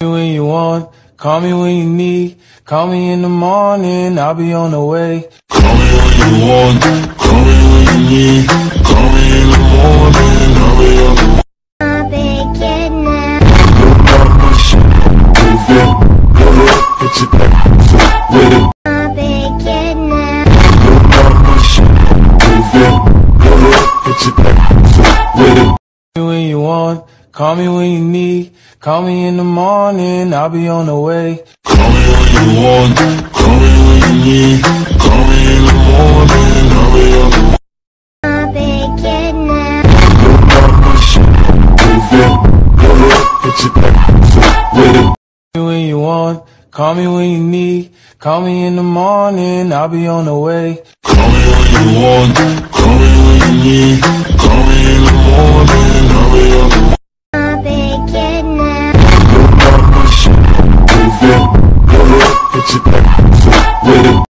When you want, call me when you need. Call me in the morning, I'll be on the way. Call me when you want, call me when you need. Call me in the morning, I'll be on the way. I'm big now. Move it, pull it, put your back foot with it. I'm big now. Move it, pull it, put your back foot with it. When you want, call me when you need. Call me in the morning, I'll be on the way. Call me when you want, call me when you need. Call me in the morning, I'll be on the way. I'm big now. Move it, pull it, put your back foot with it. When you want, call me when you need. Call me in the morning, I'll be on the way. Call me when you want, call me when you need. Call me in the morning, I'll be on the way. I'm big now. Move it, pull it, put your back